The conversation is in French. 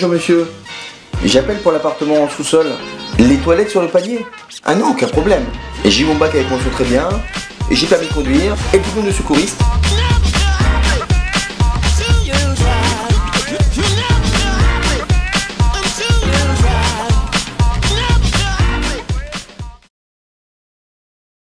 bonjour monsieur. J'appelle pour l'appartement en sous-sol. Les toilettes sur le palier? Ah non, aucun problème. J'ai mon bac avec mention très bien, et j'ai permis de conduire, et le diplôme de secouriste.